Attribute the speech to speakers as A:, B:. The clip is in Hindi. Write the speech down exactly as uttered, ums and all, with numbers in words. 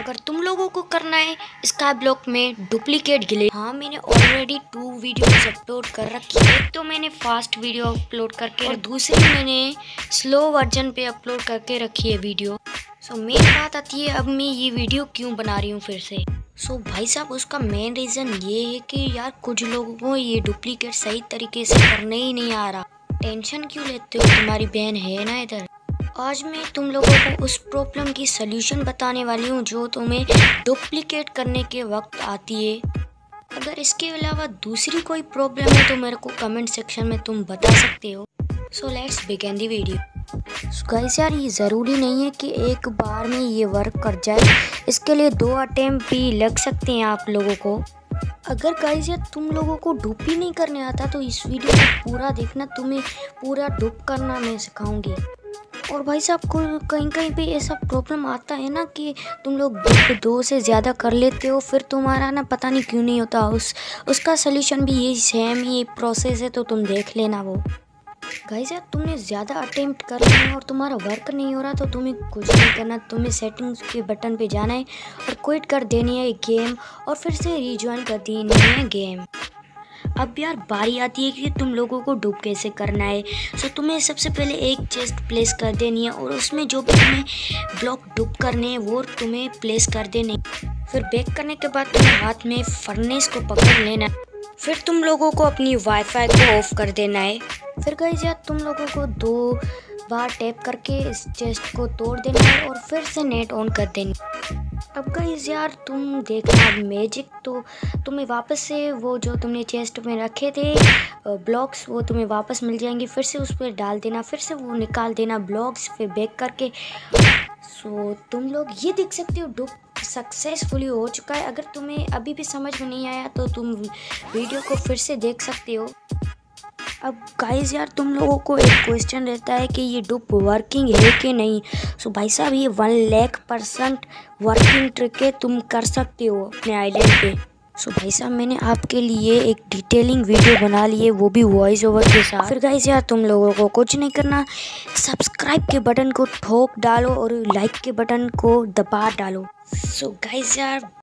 A: अगर तुम लोगों को करना है स्काई ब्लॉक में डुप्लीकेट ग्लिच, हाँ मैंने ऑलरेडी टू वीडियोस अपलोड कर रखी है। एक तो मैंने फास्ट वीडियो अपलोड करके और दूसरी मैंने स्लो वर्जन पे अपलोड करके रखी है वीडियो। सो मेन बात आती है अब मैं ये वीडियो क्यों बना रही हूँ फिर से। सो so, भाई साहब उसका मेन रीज़न ये है कि यार कुछ लोगों को ये डुप्लीकेट सही तरीके से करने ही नहीं आ रहा। टेंशन क्यों लेते हो, तुम्हारी बहन है ना इधर। आज मैं तुम लोगों को उस प्रॉब्लम की सलूशन बताने वाली हूँ जो तुम्हें डुप्लीकेट करने के वक्त आती है। अगर इसके अलावा दूसरी कोई प्रॉब्लम है तो मेरे को कमेंट सेक्शन में तुम बता सकते हो। So let's begin the video. Guys यार ये ज़रूरी नहीं है कि एक बार में ये वर्क कर जाए, इसके लिए दो अटेम्प्ट भी लग सकते हैं आप लोगों को। अगर गाइस यार तुम लोगों को डुप ही नहीं करने आता तो इस वीडियो को पूरा देखना, तुम्हें पूरा डुप करना मैं सिखाऊंगी। और भाई साहब को कहीं कहीं पे ऐसा प्रॉब्लम आता है ना कि तुम लोग डुप दो से ज़्यादा कर लेते हो, फिर तुम्हारा ना पता नहीं क्यों नहीं होता। उस उसका सलूशन भी यही सेम ही प्रोसेस है, तो तुम देख लेना वो। गाइस यार तुमने ज़्यादा अटेम्प्ट कर लिया है और तुम्हारा वर्क नहीं हो रहा तो तुम्हें कुछ नहीं करना, तुम्हें सेटिंग्स के बटन पे जाना है और क्विट कर देनी है गेम और फिर से रिज्वाइन कर देनी है गेम। अब यार बारी आती है कि तुम लोगों को डुप कैसे करना है। सो तुम्हें सबसे पहले एक चेस्ट प्लेस कर देनी है और उसमें जो भी तुम्हें ब्लॉक डुप करने हैं वो तुम्हें प्लेस कर देने। फिर बैक करने के बाद तुम्हें हाथ में फर्नेस को पकड़ लेना है। फिर तुम लोगों को अपनी वाईफाई को ऑफ कर देना है। फिर गाइस यार तुम लोगों को दो बार टैप करके इस चेस्ट को तोड़ देना है और फिर से नेट ऑन कर देनी। अब गाइस यार तुम देखना मैजिक, तो तुम्हें वापस से वो जो तुमने चेस्ट में रखे थे ब्लॉक्स वो तुम्हें वापस मिल जाएंगे। फिर से उस पर डाल देना, फिर से वो निकाल देना ब्लॉक्स, फिर बैक करके। सो तुम लोग ये देख सकते हो डुप सक्सेसफुली हो चुका है। अगर तुम्हें अभी भी समझ में नहीं आया तो तुम वीडियो को फिर से देख सकते हो। अब गाइस यार तुम लोगों को एक क्वेश्चन रहता है कि ये डुप वर्किंग है कि नहीं। सो भाई साहब ये one lakh percent working trick है, तुम कर सकते हो अपने आइलैंड पे। सो भाई साहब मैंने आपके लिए एक डिटेलिंग वीडियो बना ली है, वो भी वॉइस ओवर के साथ। फिर गाइस यार तुम लोगों को कुछ नहीं करना, सब्सक्राइब के बटन को ठोक डालो और लाइक के बटन को दबा डालो। सो गाइस यार